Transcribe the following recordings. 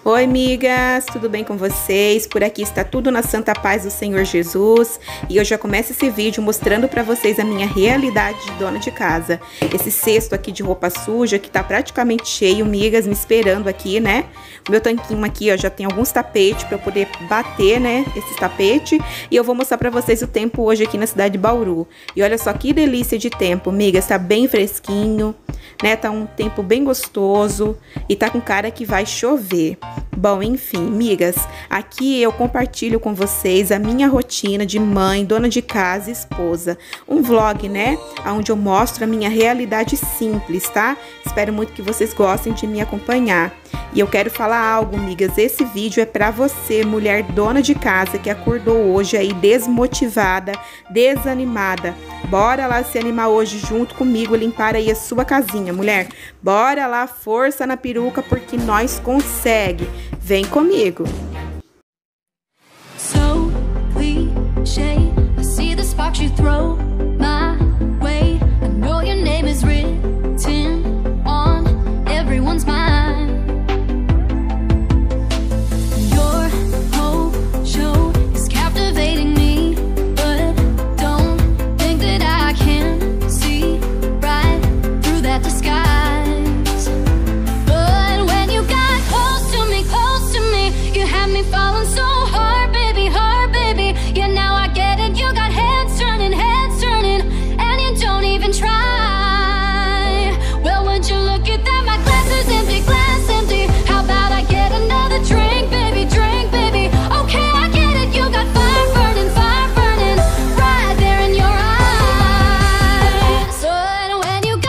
Oi, amigas, tudo bem com vocês? Por aqui está tudo na santa paz do Senhor Jesus e eu já começo esse vídeo mostrando para vocês a minha realidade de dona de casa. Esse cesto aqui de roupa suja que tá praticamente cheio, amigas, me esperando aqui, né? O meu tanquinho aqui, ó, já tem alguns tapetes para eu poder bater, né, esses tapetes. E eu vou mostrar para vocês o tempo hoje aqui na cidade de Bauru. E olha só que delícia de tempo, amigas, tá bem fresquinho, né? Tá um tempo bem gostoso e tá com cara que vai chover. Bom, enfim, amigas, aqui eu compartilho com vocês a minha rotina de mãe, dona de casa e esposa. Um vlog, né, onde eu mostro a minha realidade simples, tá? Espero muito que vocês gostem de me acompanhar. E eu quero falar algo, amigas, esse vídeo é pra você, mulher dona de casa que acordou hoje aí desmotivada, desanimada. Bora lá se animar hoje junto comigo, limpar aí a sua casinha, mulher. Bora lá, força na peruca, porque nós consegue. Vem comigo. So cliché, I see the sparks you throw my way. I know your name is written on everyone's mind. Your whole show is captivating me, but don't think that I can see right through that disguise. But when you got close to me, you had me falling so hard, baby, yeah, now I get it. You got heads turning, and you don't even try. Well, would you look at that? My glass is empty, glass empty. How about I get another drink, baby, drink, baby? Okay, I get it. You got fire burning, right there in your eyes. So when you got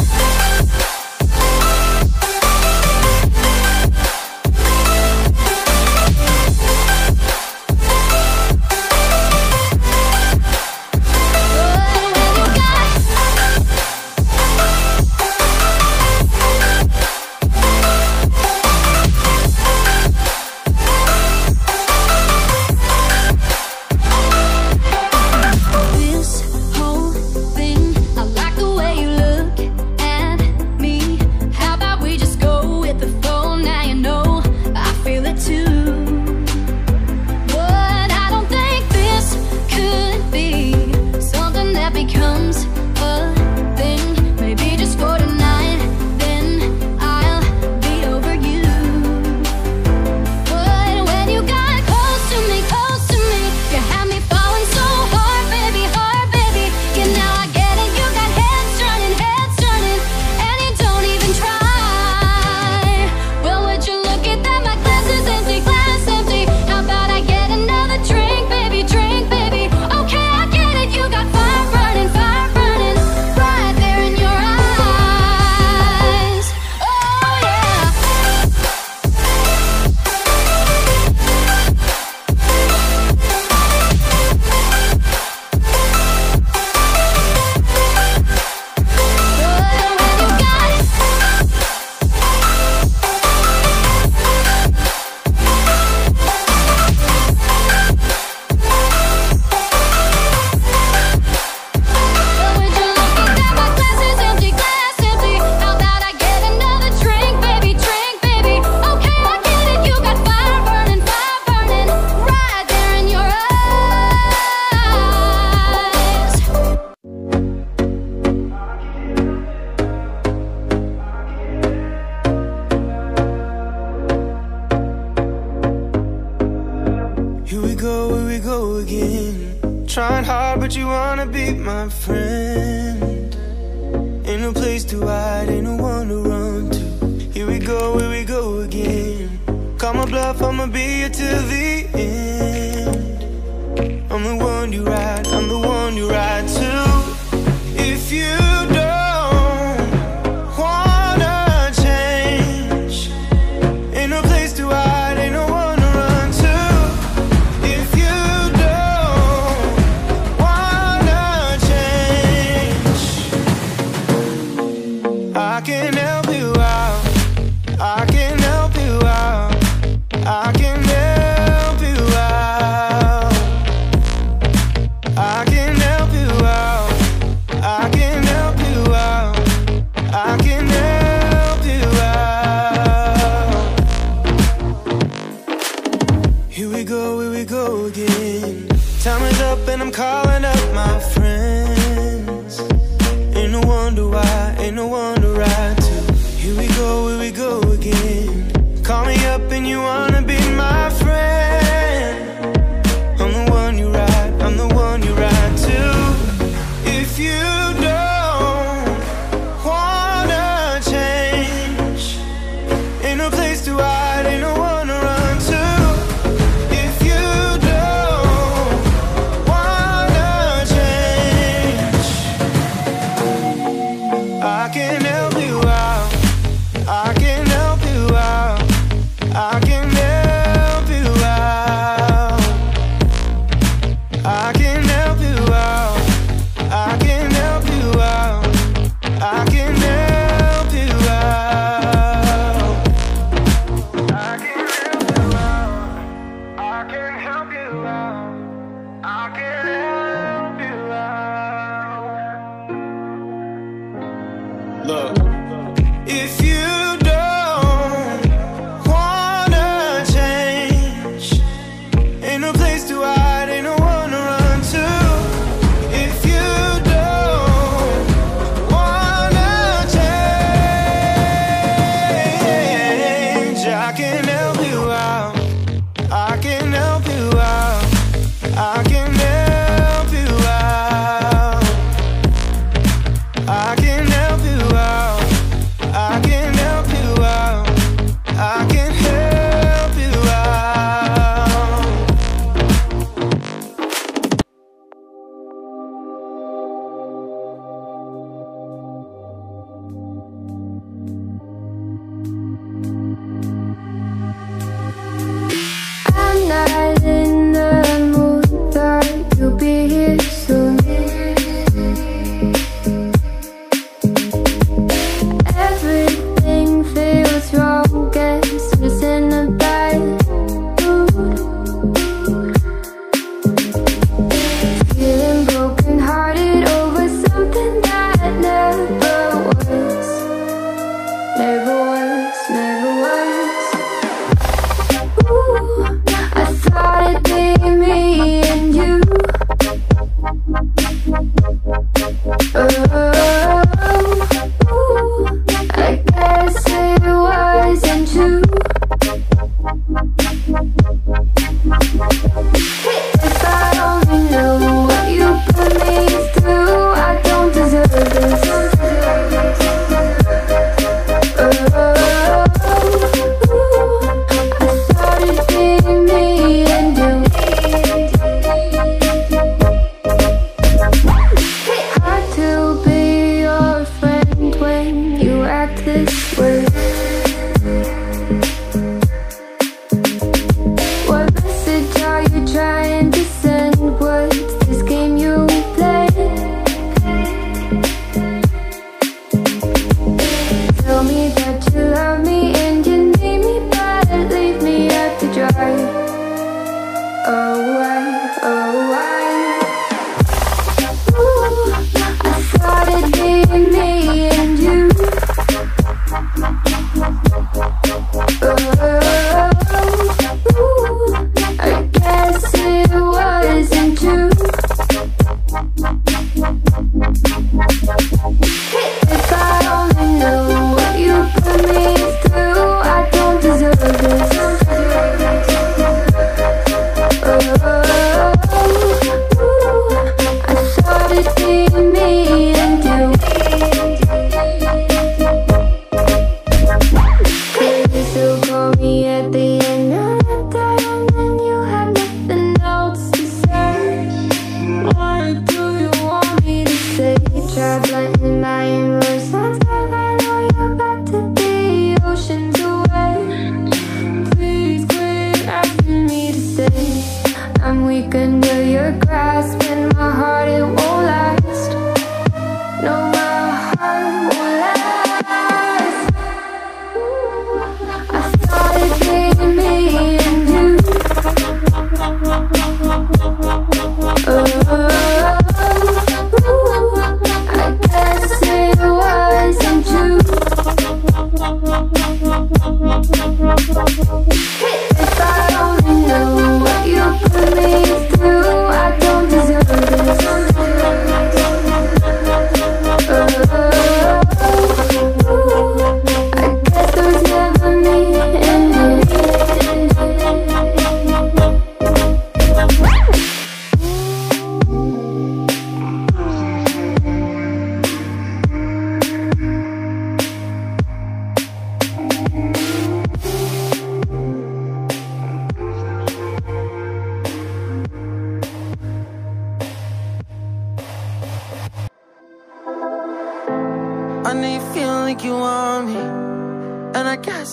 trying hard, but you wanna be my friend. Ain't no place to hide, ain't no one to run to. Here we go again. Call my bluff, I'ma be here till the end. I'm the one you ride, I'm the one you ride to. If you don't wanna change, ain't no place to hide, ain't no one to run to. If you don't wanna change, I can help you out, I can help you out, I can help you out, I can help you out, I can help Time is up and I'm calling up my friends. Ain't no wonder why, ain't no wonder right to. Here we go again. Call me up and you wanna be my friend. I'm the one you ride, I'm the one you ride to. If you don't wanna change, ain't no place to hide, ain't no one to run to. If you don't wanna change, I can help you out, I can help you out, I can help you out, I can help you out, I can help you out, I can help you out, I can help you out, I can help you out, I can help you out. Look, if you don't wanna change, ain't no place to hide, ain't no one to run to. If you don't wanna change, I can help you out, I can help you out, I can help you out, I can help you out, I can help you out, I can help you out.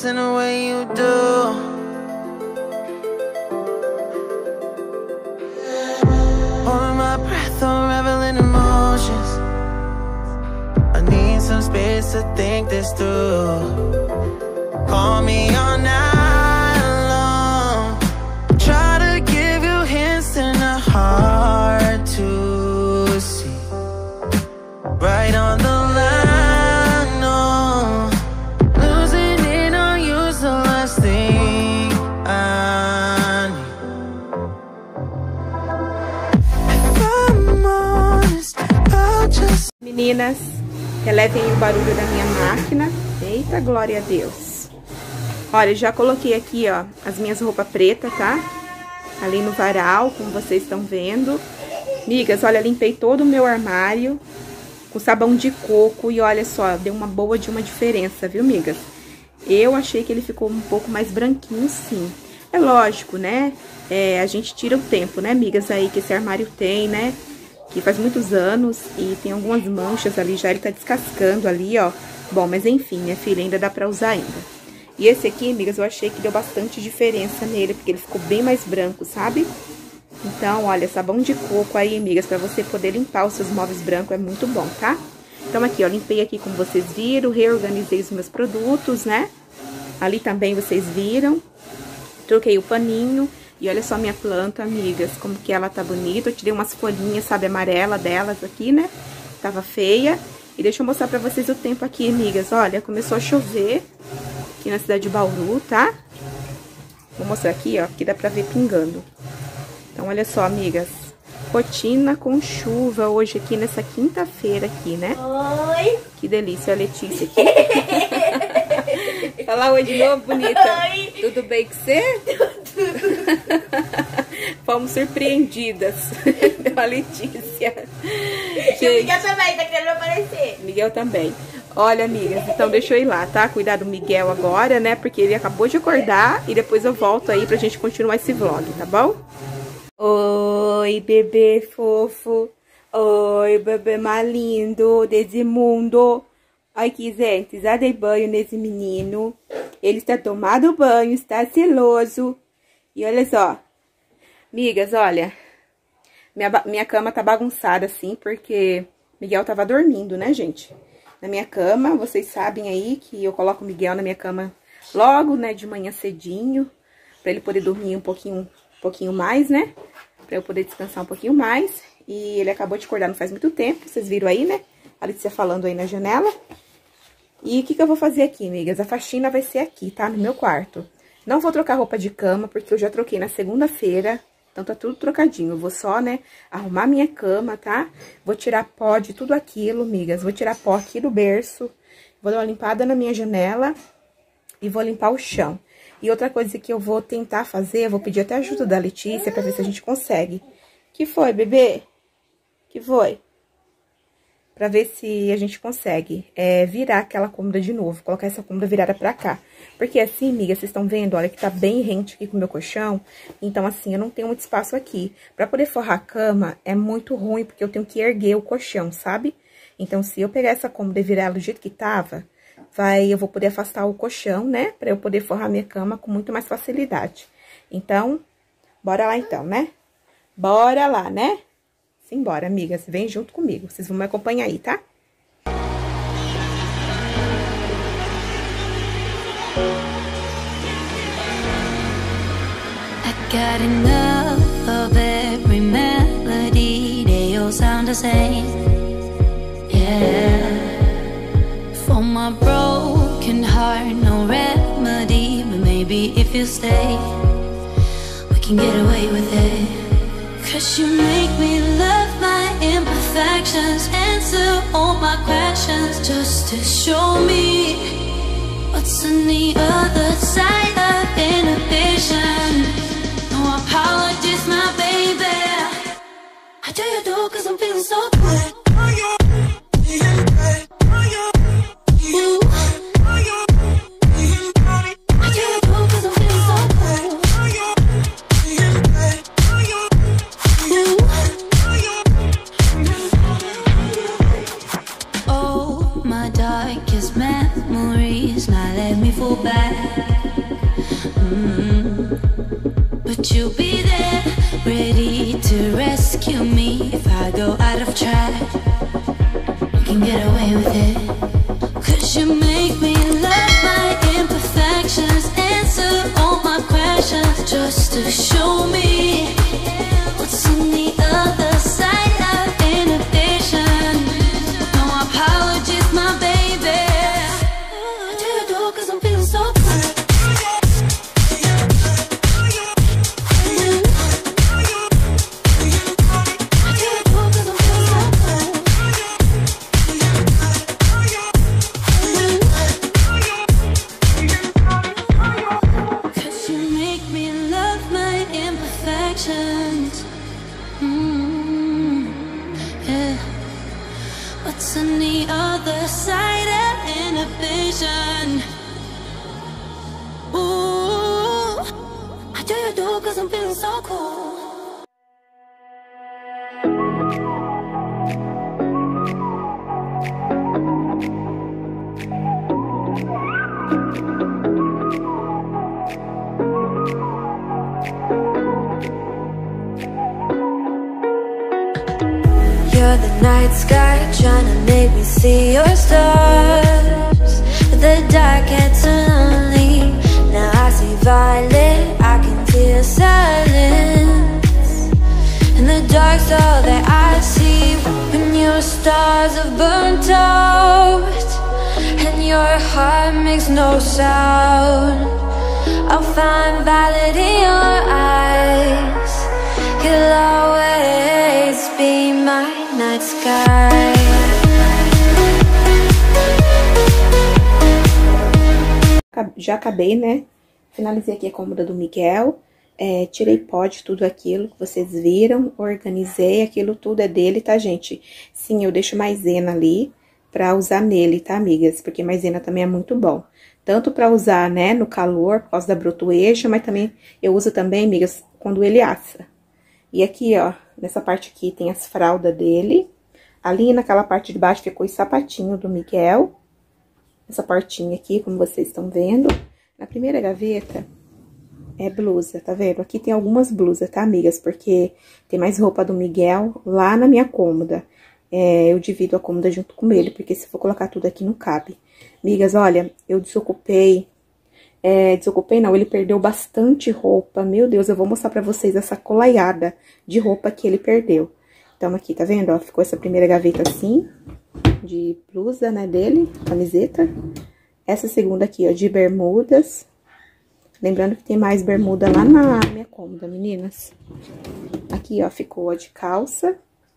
promise in the way you do. Holding my breath, unraveling emotions. I need some space to think this through. Call me all night long. Try to give you hints and a hard to see. Right on the line, no. Losing it on you's the last thing I need. If I'm honest, I'll just... Meninas, relevem o barulho da minha máquina. Eita, glória a Deus. Olha, já coloquei aqui, ó, as minhas roupas pretas, tá? Ali no varal, como vocês estão vendo. Migas, olha, limpei todo o meu armário com sabão de coco e olha só, deu uma boa de uma diferença, viu, migas? Eu achei que ele ficou um pouco mais branquinho, sim. É lógico, né? A gente tira o tempo, né, migas, aí que esse armário tem, né? Que faz muitos anos e tem algumas manchas ali, já ele tá descascando ali, ó. Bom, mas enfim, minha filha, ainda dá pra usar ainda. E esse aqui, amigas, eu achei que deu bastante diferença nele, porque ele ficou bem mais branco, sabe? Então, olha, sabão de coco aí, amigas, pra você poder limpar os seus móveis brancos é muito bom, tá? Então, aqui, ó, limpei aqui como vocês viram, reorganizei os meus produtos, né? Ali também vocês viram. Troquei o paninho. E olha só minha planta, amigas, como que ela tá bonita. Eu tirei umas folhinhas, sabe, amarela delas aqui, né? Tava feia. E deixa eu mostrar pra vocês o tempo aqui, amigas. Olha, começou a chover aqui na cidade de Bauru, tá? Vou mostrar aqui, ó, que dá pra ver pingando. Então, olha só, amigas. Rotina com chuva hoje aqui nessa quinta-feira aqui, né? Oi! Que delícia, a Letícia aqui. Fala oi de novo, bonita. Oi! Tudo bem com você? Fomos surpreendidas pela Letícia. E o Miguel também tá querendo aparecer. Miguel também. Olha, amigas, então deixa eu ir lá, tá? Cuidar do Miguel agora, né? Porque ele acabou de acordar e depois eu volto aí pra gente continuar esse vlog, tá bom? Oi, bebê fofo. Oi, bebê mais lindo desse mundo. Olha aqui, gente, já dei banho nesse menino. Ele está tomando banho, está seloso. E olha só. Migas, olha. Minha cama tá bagunçada assim, porque Miguel tava dormindo, né, gente? Na minha cama, vocês sabem aí que eu coloco o Miguel na minha cama logo, né, de manhã cedinho, pra ele poder dormir um pouquinho mais, né? Pra eu poder descansar um pouquinho mais. E ele acabou de acordar não faz muito tempo, vocês viram aí, né? A Letícia falando aí na janela. E o que eu vou fazer aqui, amigas? A faxina vai ser aqui, tá? No meu quarto. Não vou trocar roupa de cama, porque eu já troquei na segunda-feira. Então, tá tudo trocadinho. Eu vou só, né, arrumar minha cama, tá? Vou tirar pó de tudo aquilo, amigas. Vou tirar pó aqui do berço. Vou dar uma limpada na minha janela. E vou limpar o chão. E outra coisa que eu vou tentar fazer, eu vou pedir até ajuda da Letícia pra ver se a gente consegue. Que foi, bebê? Que foi? Pra ver se a gente consegue virar aquela cômoda de novo. Colocar essa cômoda virada pra cá. Porque assim, amiga, vocês estão vendo, olha, que tá bem rente aqui com o meu colchão. Então, assim, eu não tenho muito espaço aqui. Pra poder forrar a cama, é muito ruim, porque eu tenho que erguer o colchão, sabe? Então, se eu pegar essa cômoda e virar ela do jeito que tava, eu vou poder afastar o colchão, né? Pra eu poder forrar minha cama com muito mais facilidade. Então, bora lá então, né? Bora lá, né? Simbora, amigas. Vem junto comigo. Vocês vão me acompanhar aí, tá? I got enough of every melody. They all sound the same. Yeah. For my broken heart, no remedy. But maybe if you stay, we can get away with it. 'Cause you make me love my imperfections, answer all my questions, just to show me what's on the other side of inhibition. No apologies, my baby. I tell you do 'cause I'm feeling so good. Ooh. Memories, now let me fall back. But you'll be there, ready to rescue me if I go out of track. You can get away with it. 'Cause you make me love my imperfections, answer all my questions, just to show me what's on the other side of inhibition. No apologies, my baby. I do it all 'cause I'm feeling so good. What's on the other side of inhibition? Ooh, I do it all 'cause I'm feeling so cool. You're the night sky, trying to make me see your stars. But the dark gets so lonely. Now I see violet, I can feel silence. And the dark's all that I see. When your stars have burnt out and your heart makes no sound, I'll find violet in your eyes. You'll always be my night sky. Já acabei, né? Finalizei aqui a cômoda do Miguel. Tirei pó de tudo aquilo que vocês viram. Organizei, aquilo tudo é dele, tá, gente? Sim, eu deixo maisena ali pra usar nele, tá, amigas? Porque maisena também é muito bom. Tanto pra usar, né, no calor, por causa da brotoeja, mas também eu uso também, amigas, quando ele assa. E aqui, ó, nessa parte aqui tem as fraldas dele. Ali naquela parte de baixo ficou os sapatinhos do Miguel. Essa portinha aqui, como vocês estão vendo. Na primeira gaveta é blusa, tá vendo? Aqui tem algumas blusas, tá, amigas? Porque tem mais roupa do Miguel lá na minha cômoda. Eu divido a cômoda junto com ele, porque se for colocar tudo aqui não cabe. Amigas, olha, eu desocupei. Desocupei não, ele perdeu bastante roupa. Meu Deus, eu vou mostrar pra vocês essa colaiada de roupa que ele perdeu. Então, aqui, tá vendo? Ó, ficou essa primeira gaveta assim, de blusa, né, dele, camiseta. Essa segunda aqui, ó, de bermudas. Lembrando que tem mais bermuda lá na minha cômoda, meninas. Aqui, ó, ficou a de calça.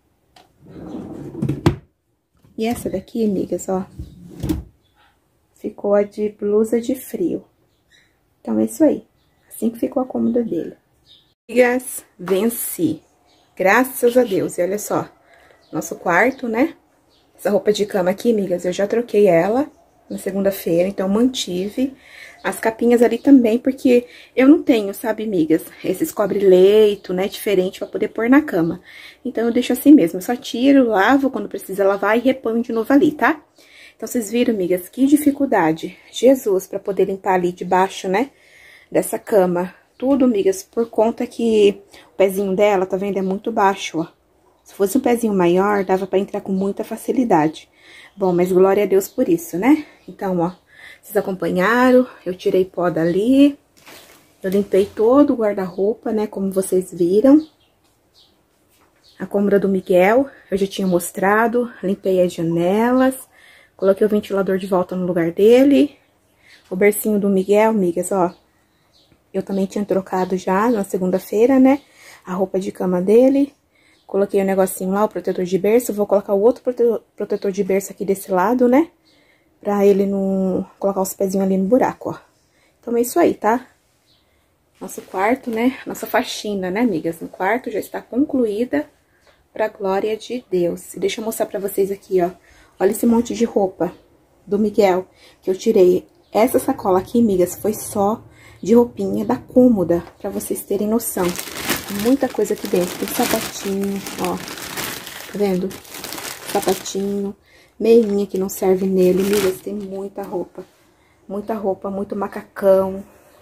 E essa daqui, amigas, ó, ficou a de blusa de frio. Então, é isso aí. Assim que ficou a cômoda dele. Amigas, venci. Graças a Deus. E olha só, nosso quarto, né? Essa roupa de cama aqui, amigas, eu já troquei ela na segunda-feira, então mantive. As capinhas ali também, porque eu não tenho, sabe, amigas, esses cobre-leito, né, diferente pra poder pôr na cama. Então, eu deixo assim mesmo. Eu só tiro, lavo quando precisa lavar e reponho de novo ali, tá? Então, vocês viram, amigas, que dificuldade. Jesus, pra poder limpar ali debaixo, né, dessa cama. Tudo, amigas, por conta que o pezinho dela, tá vendo, é muito baixo, ó. Se fosse um pezinho maior, dava pra entrar com muita facilidade. Bom, mas glória a Deus por isso, né? Então, ó, vocês acompanharam, eu tirei pó dali, eu limpei todo o guarda-roupa, né, como vocês viram. A cômoda do Miguel, eu já tinha mostrado, limpei as janelas, coloquei o ventilador de volta no lugar dele. O bercinho do Miguel, amigas, ó, eu também tinha trocado já na segunda-feira, né, a roupa de cama dele. Coloquei o negocinho lá, o protetor de berço. Vou colocar o outro protetor de berço aqui desse lado, né? Pra ele não colocar os pezinhos ali no buraco, ó. Então, é isso aí, tá? Nosso quarto, né? Nossa faxina, né, amigas? No quarto já está concluída, pra glória de Deus. E deixa eu mostrar pra vocês aqui, ó. Olha esse monte de roupa do Miguel que eu tirei. Essa sacola aqui, amigas, foi só de roupinha da cômoda, pra vocês terem noção. Muita coisa aqui dentro, tem sapatinho, ó, tá vendo? Sapatinho, meinha que não serve nele, amigas, tem muita roupa, muito macacão,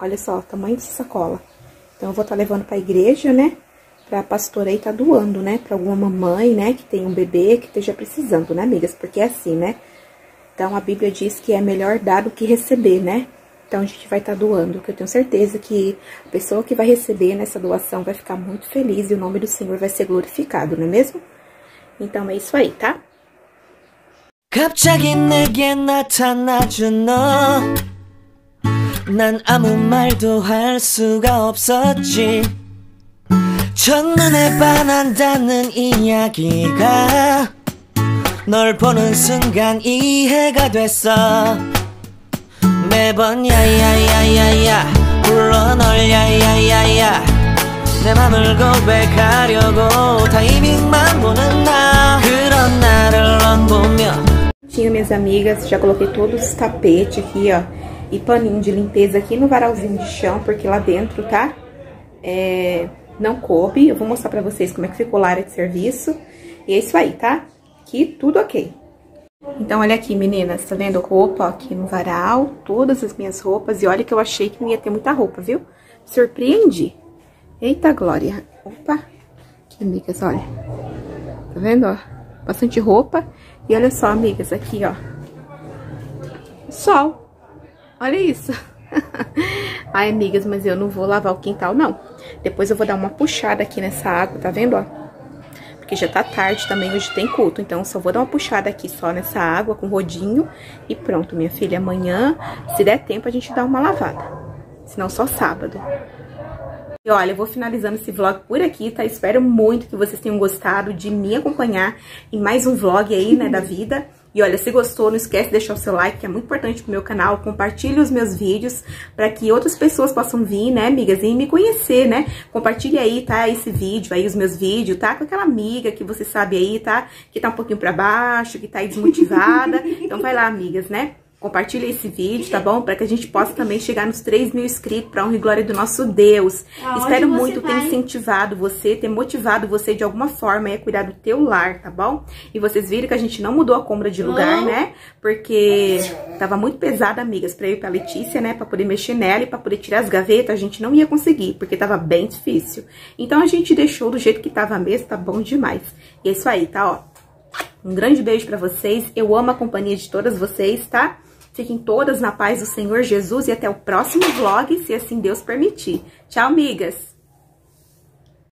Olha só, o tamanho dessa sacola. Então, eu vou estar levando pra igreja, né? Pra pastora aí tá doando, né? Pra alguma mamãe, né? Que tem um bebê que esteja precisando, né, amigas? Porque é assim, né? Então, a Bíblia diz que é melhor dar do que receber, né? Então, a gente vai estar doando, que eu tenho certeza que a pessoa que vai receber nessa doação vai ficar muito feliz e o nome do Senhor vai ser glorificado, não é mesmo? Então, é isso aí, tá? 갑자기 내게 나타나준 너 난 아무 말도 할 수가 없었지 첫눈에 반한다는 이야기가 널 보는 순간 이해가 됐어 매번 야야야야야 불러 널 야야야야 내 맘을 고백하려고 타이밍만 보는 나 그런 나를 넌 보며 Minhas amigas, já coloquei todos os tapetes aqui, ó, e paninho de limpeza aqui no varalzinho de chão, porque lá dentro, tá? Não coube. Eu vou mostrar pra vocês como é que ficou a área de serviço. E é isso aí, tá? Aqui tudo ok. Então, olha aqui, meninas, tá vendo roupa ó, aqui no varal, todas as minhas roupas. E olha que eu achei que não ia ter muita roupa, viu? Surpreendi. Eita, glória. Opa. Aqui, amigas, olha. Tá vendo, ó? Bastante roupa. E olha só, amigas, aqui, ó. Sol. Olha isso. Ai, amigas, mas eu não vou lavar o quintal, não. Depois eu vou dar uma puxada aqui nessa água, tá vendo, ó? Porque já tá tarde também, hoje tem culto. Então, eu só vou dar uma puxada aqui só nessa água com rodinho. E pronto, minha filha. Amanhã, se der tempo, a gente dá uma lavada. Senão só sábado. E olha, eu vou finalizando esse vlog por aqui, tá? Espero muito que vocês tenham gostado de me acompanhar em mais um vlog aí, né, da vida. E olha, se gostou, não esquece de deixar o seu like, que é muito importante pro meu canal. Compartilhe os meus vídeos para que outras pessoas possam vir, né, amigas, e me conhecer, né? Compartilhe aí, tá, esse vídeo aí, os meus vídeos, tá? Com aquela amiga que você sabe aí, tá? Que tá um pouquinho pra baixo, que tá aí desmotivada. Então vai lá, amigas, né? Compartilha esse vídeo, tá bom? Para que a gente possa também chegar nos 3.000 inscritos para honra e glória do nosso Deus. Espero muito ter incentivado você, ter motivado você de alguma forma a cuidar do teu lar, tá bom? E vocês viram que a gente não mudou a cômoda de lugar, né? Porque tava muito pesada, amigas, para eu e pra Letícia, né? Para poder mexer nela e para poder tirar as gavetas, a gente não ia conseguir, porque tava bem difícil. Então a gente deixou do jeito que tava mesmo, tá bom demais. E é isso aí, tá, ó. Um grande beijo pra vocês. Eu amo a companhia de todas vocês, tá? Fiquem todas na paz do Senhor Jesus e até o próximo vlog, se assim Deus permitir. Tchau, amigas!